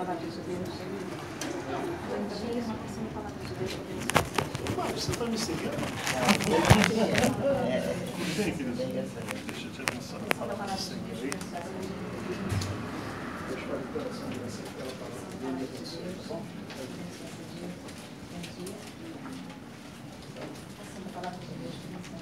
palavra de Deus. Bom dia, uma porção da palavra de Deus. Você está me seguindo? Tudo bem, querido? Deixa eu te abençoar. Porção da palavra de Deus. Deus faz o coração de vocês pela palavra dele e abençoe, tá bom? Bom dia. Porção da palavra de Deus.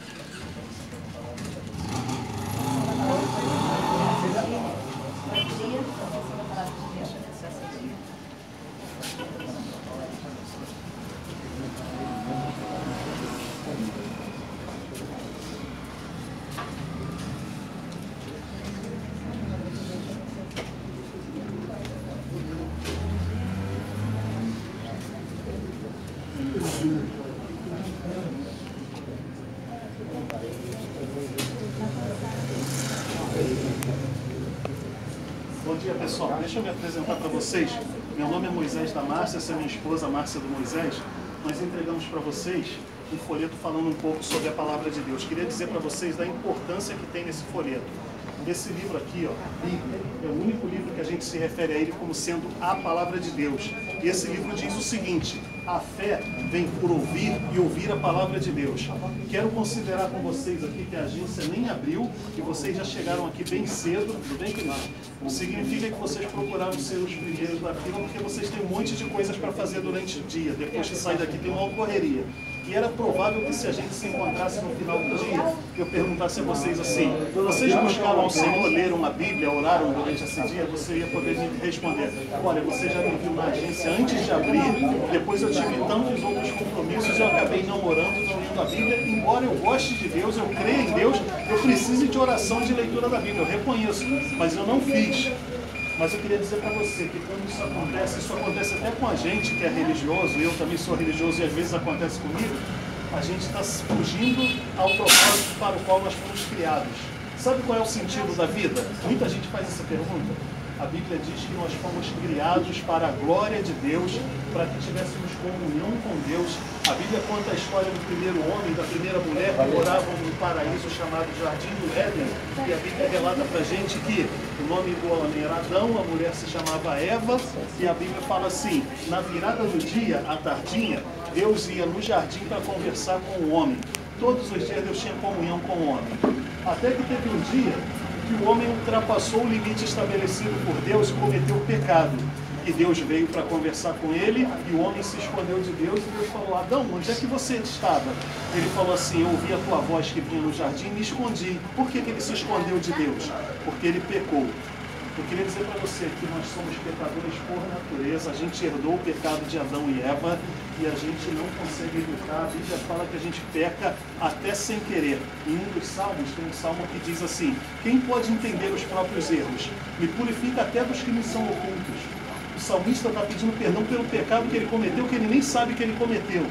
Bom dia, pessoal. Deixa eu me apresentar para vocês. Meu nome é Moisés da Márcia, essa é minha esposa, Márcia do Moisés. Nós entregamos para vocês um folheto falando um pouco sobre a palavra de Deus. Queria dizer para vocês da importância que tem nesse folheto. Nesse livro aqui, ó, Bíblia, é o único livro que a gente se refere a ele como sendo a palavra de Deus. E esse livro diz o seguinte: a fé vem por ouvir e ouvir a palavra de Deus. Quero considerar com vocês aqui que a agência nem abriu e vocês já chegaram aqui bem cedo, tudo bem, querido? Não significa que vocês procuraram ser os primeiros da fila, porque vocês têm um monte de coisas para fazer durante o dia. Depois que sai daqui tem uma correria. E era provável que se a gente se encontrasse no final do dia, eu perguntasse a vocês assim: vocês buscaram ao Senhor, leram a Bíblia, oraram durante esse dia? Você ia poder me responder: olha, você já me viu na agência antes de abrir, depois eu tive tantos outros compromissos, eu acabei não orando, não lendo a Bíblia. Embora eu goste de Deus, eu creia em Deus, eu preciso de oração e de leitura da Bíblia, eu reconheço, mas eu não fiz. Mas eu queria dizer para você que quando isso acontece até com a gente que é religioso, eu também sou religioso e às vezes acontece comigo, a gente está fugindo ao propósito para o qual nós fomos criados. Sabe qual é o sentido da vida? Muita gente faz essa pergunta. A Bíblia diz que nós fomos criados para a glória de Deus, para que tivéssemos comunhão com Deus. A Bíblia conta a história do primeiro homem, da primeira mulher que moravam num paraíso chamado Jardim do Éden. E a Bíblia relata para a gente que o nome do homem era Adão, a mulher se chamava Eva. E a Bíblia fala assim: na virada do dia, à tardinha, Deus ia no jardim para conversar com o homem. Todos os dias Deus tinha comunhão com o homem. Até que teve um dia que o homem ultrapassou o limite estabelecido por Deus e cometeu o pecado. E Deus veio para conversar com ele, e o homem se escondeu de Deus, e Deus falou: Adão, onde é que você estava? Ele falou assim: eu ouvi a tua voz que vinha no jardim e me escondi. Por que ele se escondeu de Deus? Porque ele pecou. Eu queria dizer para você que nós somos pecadores por natureza, a gente herdou o pecado de Adão e Eva, e a gente não consegue evitar. A Bíblia fala que a gente peca até sem querer. Em um dos salmos, tem um salmo que diz assim: quem pode entender os próprios erros? Me purifica até dos que me são ocultos. O salmista está pedindo perdão pelo pecado que ele cometeu, que ele nem sabe que ele cometeu.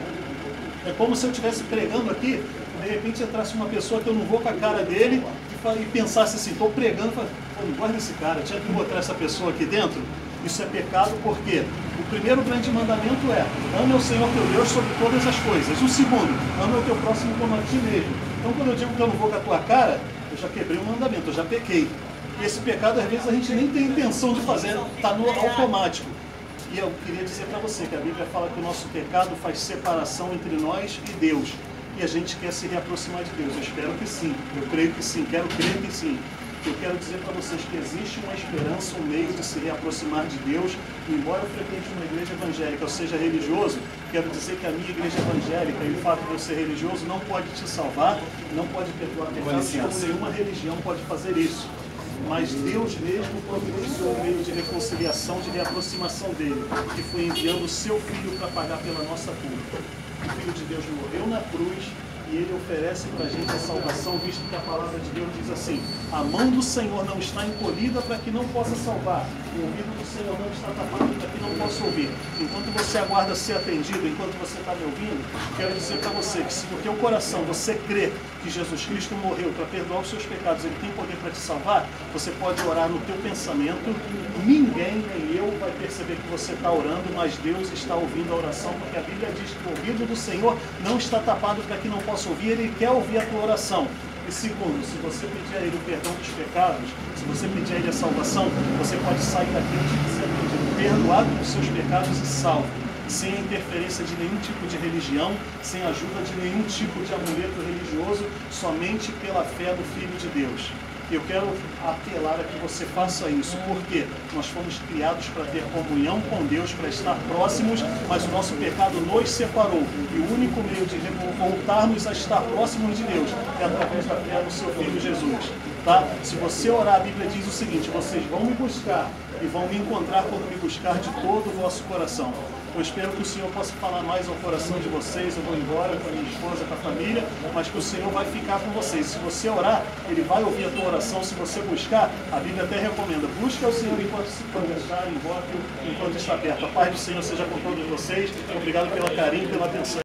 É como se eu estivesse pregando aqui, de repente entrasse uma pessoa que eu não vou com a cara dele e pensasse assim: estou pregando, não gosto desse cara, tinha que botar essa pessoa aqui dentro. Isso é pecado porque o primeiro grande mandamento é: ame o Senhor teu Deus sobre todas as coisas. O segundo: ame o teu próximo como a ti mesmo. Então, quando eu digo que eu não vou com a tua cara, eu já quebrei o mandamento, eu já pequei. E esse pecado, às vezes, a gente nem tem intenção de fazer, está no automático. E eu queria dizer para você que a Bíblia fala que o nosso pecado faz separação entre nós e Deus. E a gente quer se reaproximar de Deus. Eu espero que sim, eu creio que sim, quero crer que sim. Eu quero dizer para vocês que existe uma esperança, um meio de se reaproximar de Deus. Embora eu frequente uma igreja evangélica, eu seja religioso, quero dizer que a minha igreja evangélica e o fato de eu ser religioso não pode te salvar, não pode perdoar pecados, como nenhuma religião pode fazer isso. Mas Deus mesmo providenciou um meio de reconciliação, de reaproximação dele, que foi enviando o seu Filho para pagar pela nossa culpa. O Filho de Deus morreu na cruz e ele oferece para a gente a salvação, visto que a palavra de Deus diz assim: a mão do Senhor não está encolhida para que não possa salvar, o ouvido do Senhor não está tapado para que não possa ouvir. Enquanto você aguarda ser atendido, enquanto você está me ouvindo, quero dizer para você que se no teu coração você crê que Jesus Cristo morreu para perdoar os seus pecados, ele tem poder para te salvar, você pode orar no teu pensamento. Ninguém, nem eu, vai perceber que você está orando, mas Deus está ouvindo a oração, porque a Bíblia diz que o ouvido do Senhor não está tapado para que não possa ouvir, ele quer ouvir a tua oração. E segundo, se você pedir a ele o perdão dos pecados, se você pedir a ele a salvação, você pode sair daqui antes de ser atendido. perdoado dos seus pecados e salvo, sem a interferência de nenhum tipo de religião, sem a ajuda de nenhum tipo de amuleto religioso, somente pela fé do Filho de Deus. Eu quero apelar a que você faça isso, porque nós fomos criados para ter comunhão com Deus, para estar próximos, mas o nosso pecado nos separou. E o único meio de voltarmos a estar próximos de Deus é através da fé no seu Filho Jesus. Tá? Se você orar, a Bíblia diz o seguinte: vocês vão me buscar e vão me encontrar quando me buscar de todo o vosso coração. Eu espero que o Senhor possa falar mais ao coração de vocês. Eu vou embora com a minha esposa, com a família, mas que o Senhor vai ficar com vocês. Se você orar, Ele vai ouvir a tua oração. Se você buscar, a Bíblia até recomenda: busque ao Senhor enquanto se pode achar, invoque-o enquanto está perto. A paz do Senhor seja com todos vocês. Obrigado pelo carinho e pela atenção.